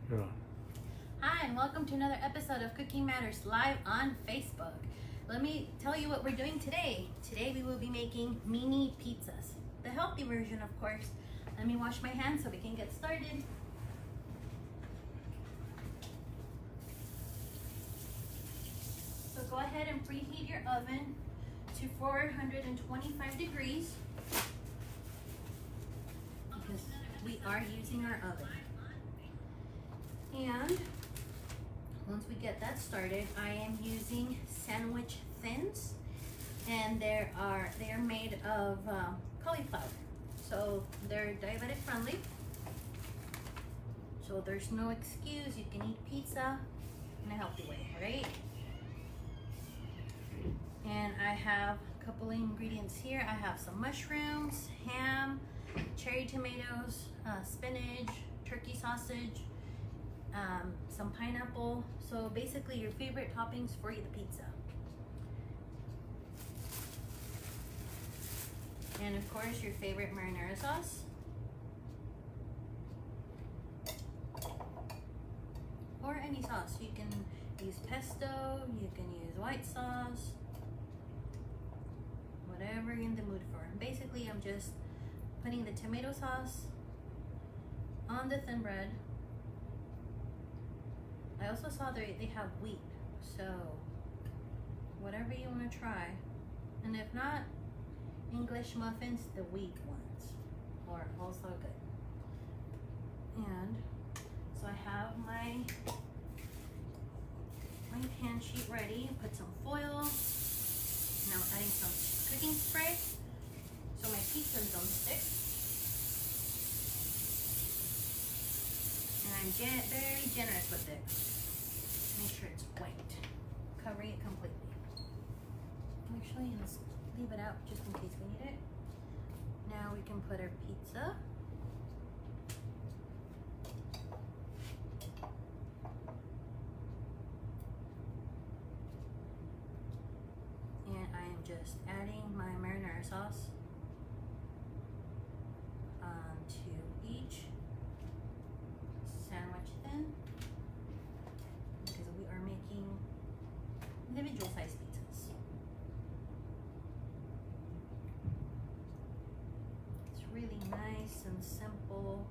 Yeah. Hi, and welcome to another episode of Cooking Matters live on Facebook. Let me tell you what we're doing today. Today we will be making mini pizzas. The healthy version, of course. Let me wash my hands so we can get started. So go ahead and preheat your oven to 425 degrees because we are using our oven. And once we get that started, I am using sandwich thins, and they are made of cauliflower, so they're diabetic friendly. So there's no excuse, you can eat pizza in a healthy way, right? And I have a couple of ingredients here. I have some mushrooms, ham, cherry tomatoes, spinach, turkey sausage, some pineapple. So basically your favorite toppings for the pizza. And of course your favorite marinara sauce. Or any sauce. You can use pesto, you can use white sauce, whatever you're in the mood for. Basically I'm just putting the tomato sauce on the thin bread. I also saw they have wheat, so whatever you want to try. And if not, English muffins, the wheat ones are also good. And so I have my pan sheet ready. Put some foil. Now I'm adding some cooking spray so my pizzas don't stick. And I'm very generous with it. Make sure it's white. Covering it completely. Actually, let's leave it out just in case we need it. Now we can put our pizza. And I am just adding my marinara sauce to each sandwich thin, because we are making individual size pizzas. It's really nice and simple.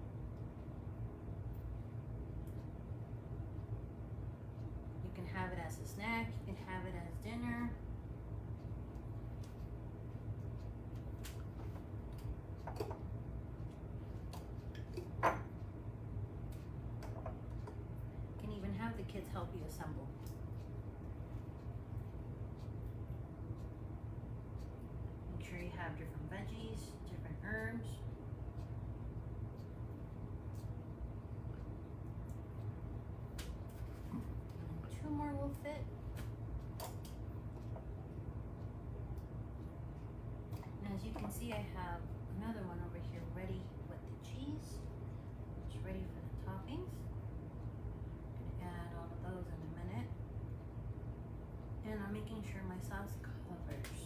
You can have it as a snack, you can have it as dinner. Have the kids help you assemble. Make sure you have different veggies, different herbs. And 2 more will fit. And as you can see, I have another one over here ready with the cheese. It's ready for the toppings. Add all of those in a minute. And I'm making sure my sauce covers.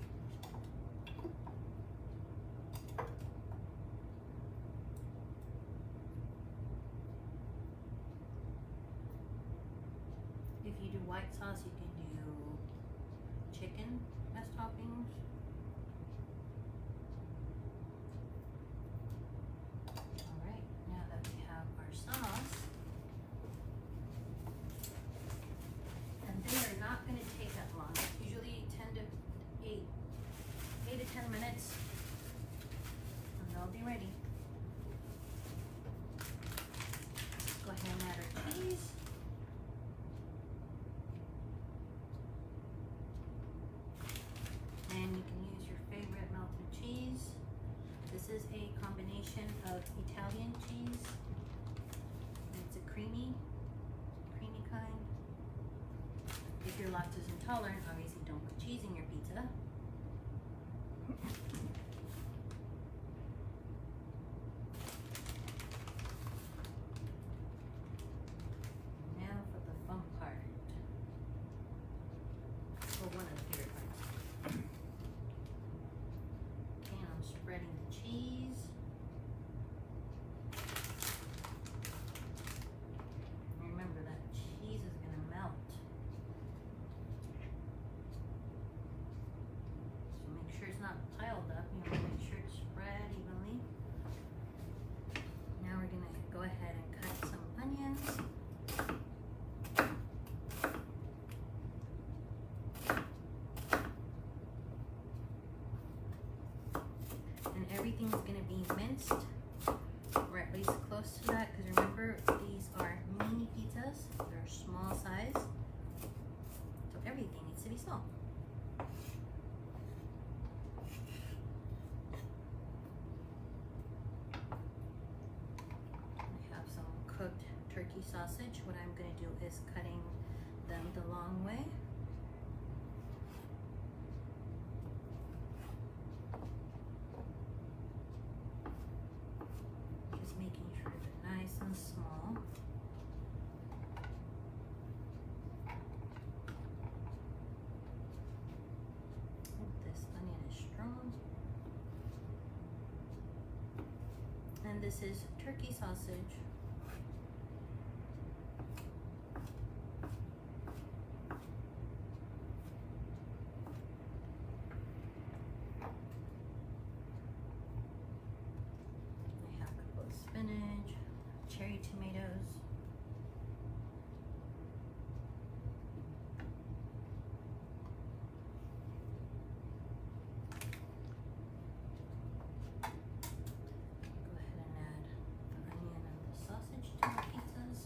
If you do white sauce, you can do chicken as toppings. Alright, now that we have our sauce, not going to take that long. It's usually 8 to 10 minutes, and they'll be ready. Go ahead and add our cheese. And you can use your favorite melted cheese. This is a combination of Italian cheese. It's a creamy kind. If you're lactose intolerant, obviously don't put cheese in your pizza. Now for the fun part. For one of the favorite parts. And I'm spreading the cheese. cooked turkey sausage. What I'm going to do is cutting them the long way. Just making sure they're nice and small. Oh, this onion is strong. And this is turkey sausage. Spinach, cherry tomatoes, go ahead and add the onion and the sausage to the pizzas.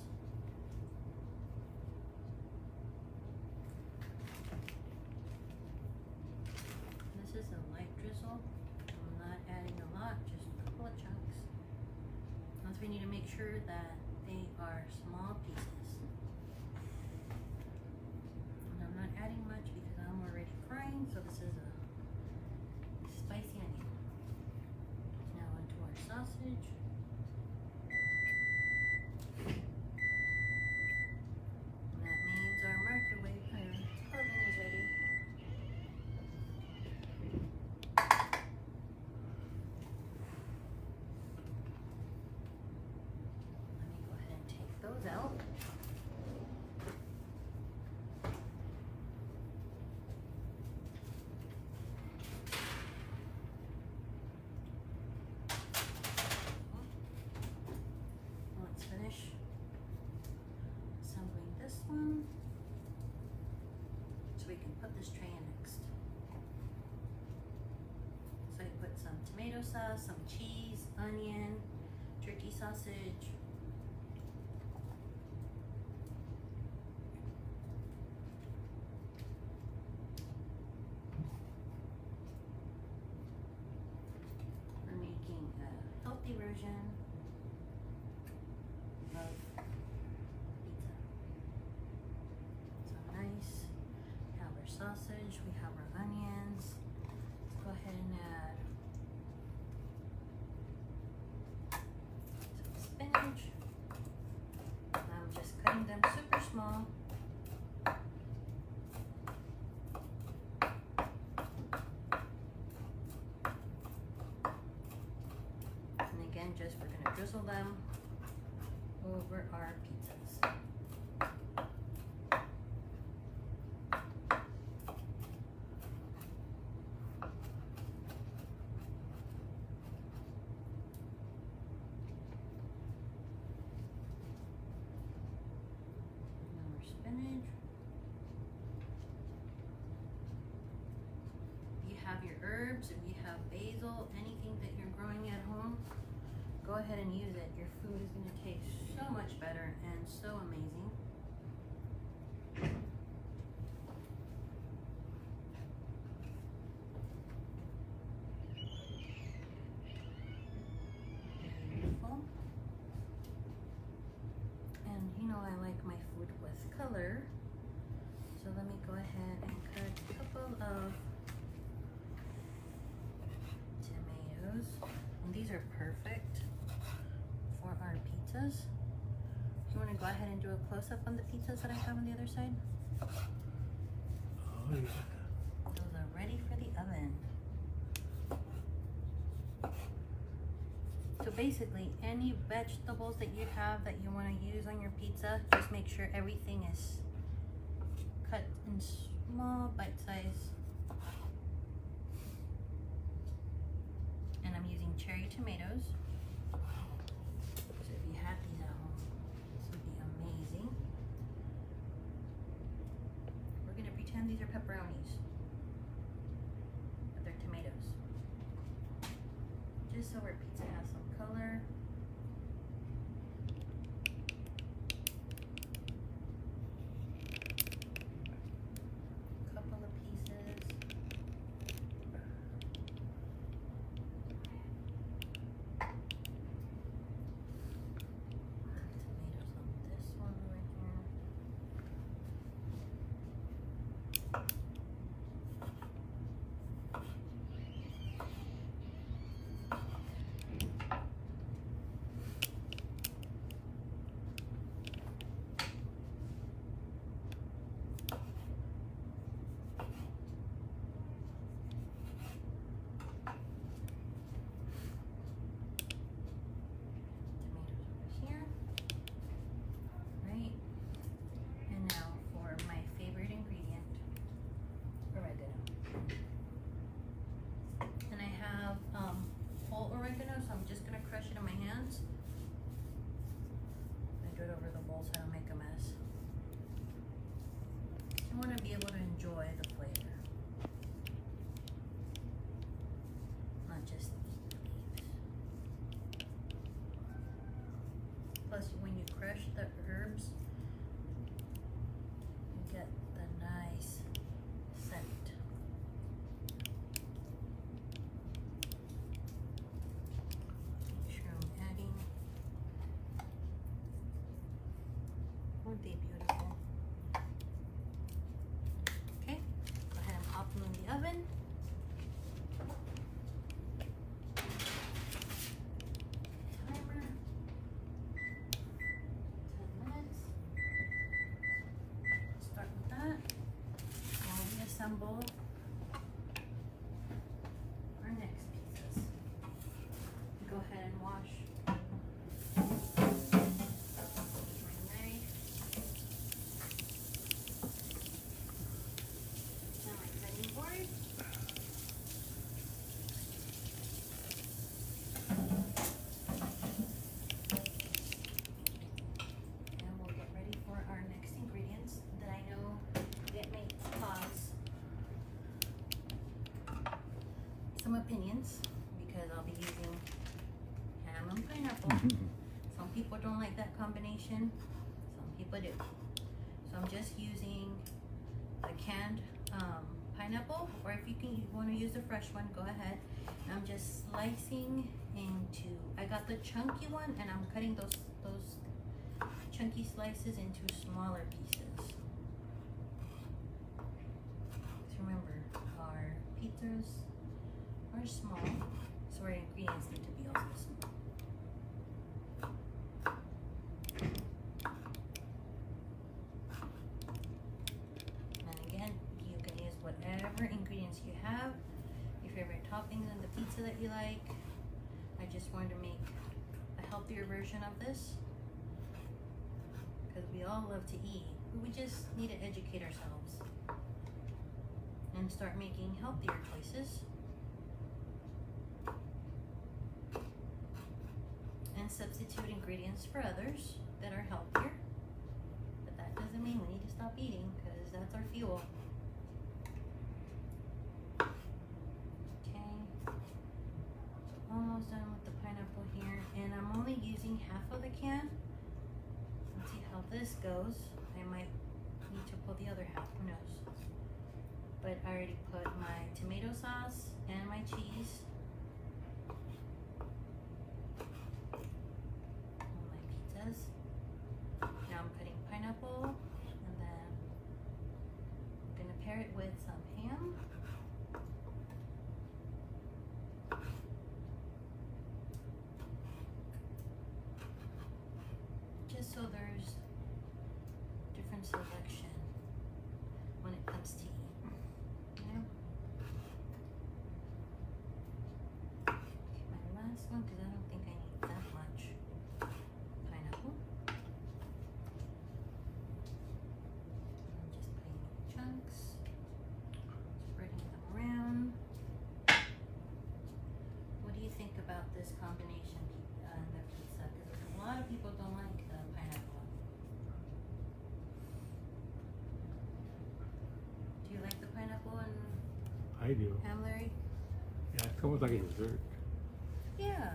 This is a light drizzle. I'm not adding a lot, just a couple of chunks. Once we need to make sure that they are small pieces. And I'm not adding much because I'm already frying, so this is a spicy onion. Now onto our sausage. And that means our microwave oven is ready. Those out. Let's finish assembling this one so we can put this tray in next. So I put some tomato sauce, some cheese, onion, turkey sausage, version of pizza. So nice. We have our sausage, we have our onions. Let's go ahead and add some spinach. I'm just cutting them super small. Just we're gonna drizzle them over our pizzas. And our spinach. If you have your herbs, if you have basil, anything that you're growing at home, go ahead and use it. Your food is going to taste so much better and so amazing. Beautiful. And you know I like my food with color. So let me go ahead and cut a couple of tomatoes. And these are perfect for our pizzas. You want to go ahead and do a close-up on the pizzas that I have on the other side? Oh yeah. Those are ready for the oven. So basically, any vegetables that you have that you want to use on your pizza, just make sure everything is cut in small bite size. And I'm using cherry tomatoes. So if you have these at home, this would be amazing. We're gonna pretend these are pepperonis, but they're tomatoes. Just so our pizza has some color. Couple of pieces. herbs, you get the nice scent. Make sure I'm adding. Aren't they beautiful? Okay, go ahead and pop them in the oven. Timer, 10 minutes. Start with that. Now we assemble our next pieces. Go ahead and wash my knife and my cutting board. And we'll get ready for our next ingredients that I know it may cause some opinions because I'll be using ham and pineapple. Some people don't like that combination, some people do. So I'm just using the canned pineapple, or if you want to use the fresh one, go ahead. And I'm just slicing into, I got the chunky one and I'm cutting those chunky slices into smaller pieces. So remember, our pizzas are small, so our ingredients need to be also small. And again, you can use whatever ingredients you have, your favorite toppings on the pizza that you like. I just wanted to make a healthier version of this because we all love to eat, but we just need to educate ourselves and start making healthier choices. And substitute ingredients for others that are healthier. But that doesn't mean we need to stop eating because that's our fuel. Okay, almost done with the pineapple here, and I'm only using half of the can. Let's see how this goes. I might need to pull the other half, who knows. But I already put my tomato sauce and my cheese. Now I'm cutting pineapple, and then I'm gonna pair it with some ham. Just so there's different selection when it comes to eating, you know? Okay, my last one, because I don't think I need that much pineapple. I'm just putting chunks, spreading them around. What do you think about this combination in the pizza? Because a lot of people don't like the pineapple. Do you like the pineapple and I do. ham, Larry? Yeah, it's almost like a dessert. Yeah.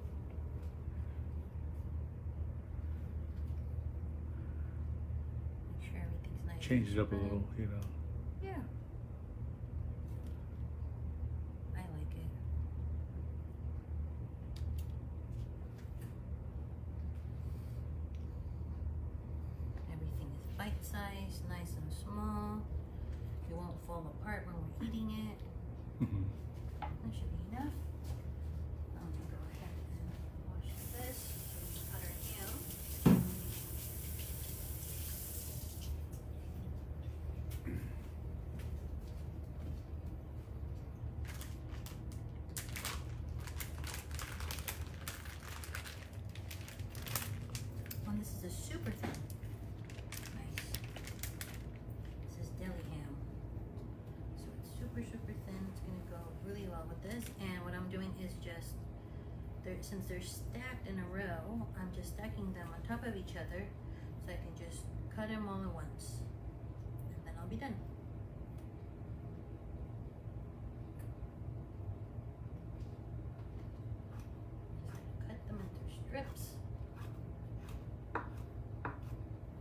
Make sure everything's nice. Change it up a and little, you know. Yeah. I like it. Everything is bite-sized, nice and small. It won't fall apart when we're eating it. That should be enough. I'm gonna go ahead and wash this so we can cut our ham. And this is a super thin. Nice. This is deli ham. So it's super, super thin. It's gonna go really well with this. And what I'm doing is just, since they're stacked in a row, I'm just stacking them on top of each other so I can just cut them all at once. And then I'll be done. Just cut them into strips.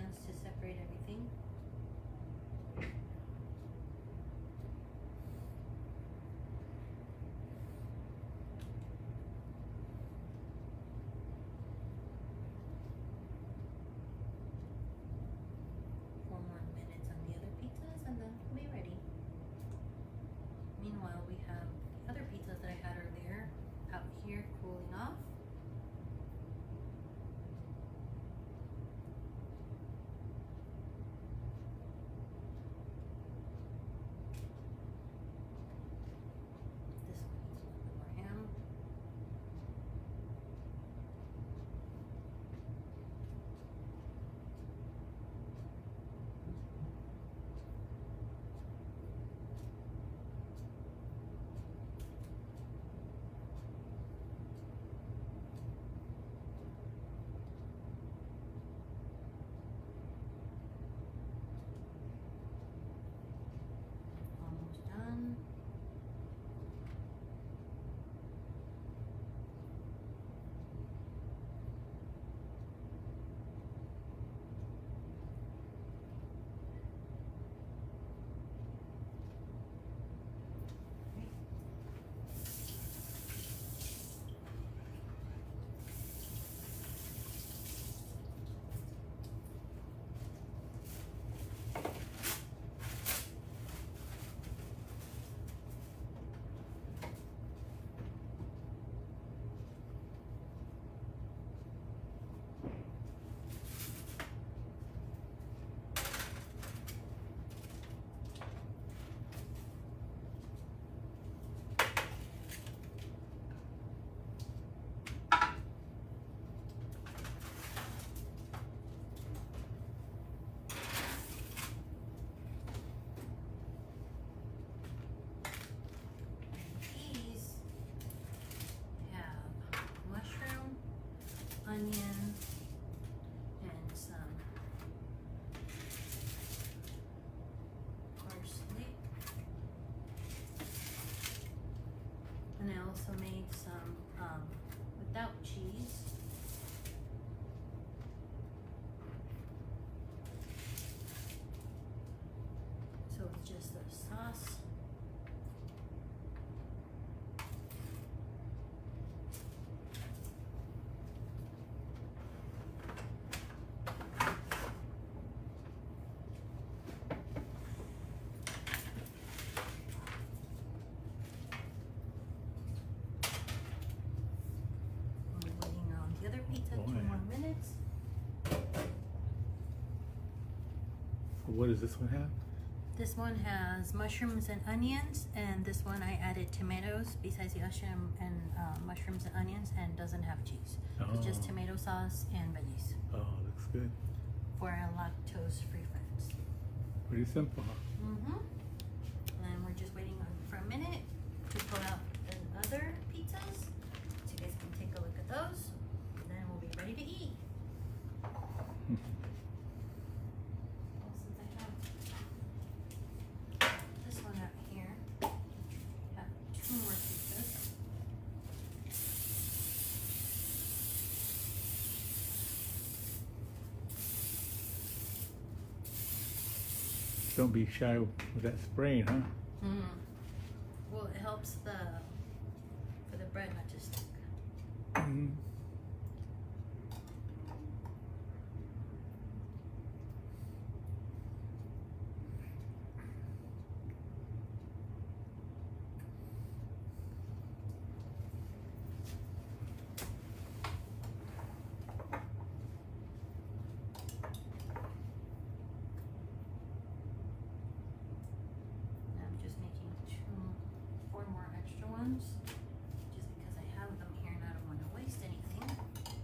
chance to separate everything. Onion and some parsley, and I also made some without cheese. So it's just a sauce. What does this one have? This one has mushrooms and onions, and this one I added tomatoes besides the mushroom and mushrooms and onions, and doesn't have cheese. Oh. It's just tomato sauce and veggies. Oh, looks good. For our lactose-free friends. Pretty simple, huh? Mm-hmm. And we're just waiting for a minute to pull out the other pizzas, so you guys can take a look at those. Then we'll be ready to eat. Don't be shy with that spraying, huh? Well, it helps for the bread not to stick. Just because I have them here and I don't want to waste anything.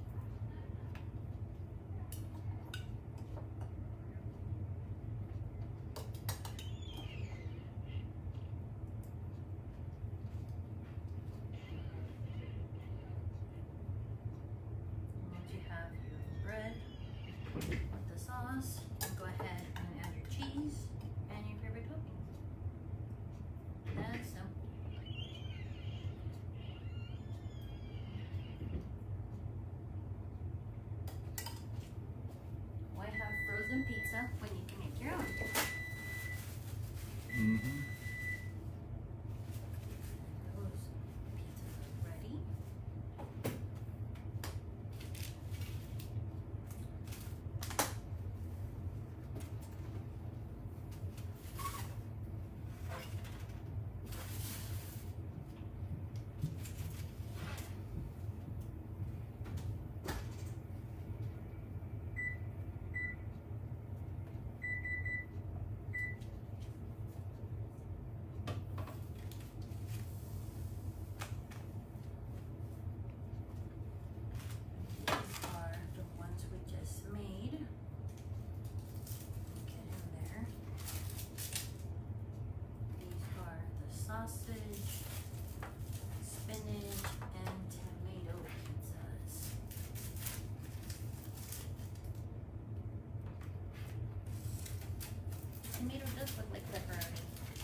Once you have your bread with the sauce, go ahead and add your cheese and your favorite toppings. That's simple. pizza when you can make your own. Mm-hmm. Those pizzas are ready. These are the ones we just made. Get in there. These are the sausage, spinach, and tomato pizzas. Tomato does look like pepperoni.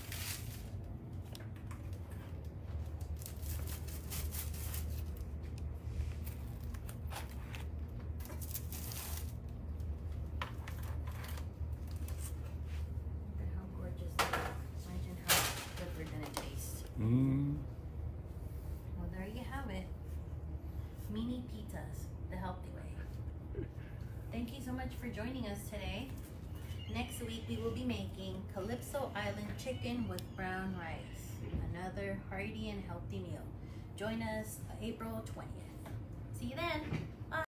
Look at how gorgeous they look. Imagine how good they're gonna taste. Mm. Well, there you have it. Mini pizzas, the healthy way. Thank you so much for joining us today. Next week we will be making Calypso Island chicken with brown rice. Another hearty and healthy meal. Join us April 20th. See you then.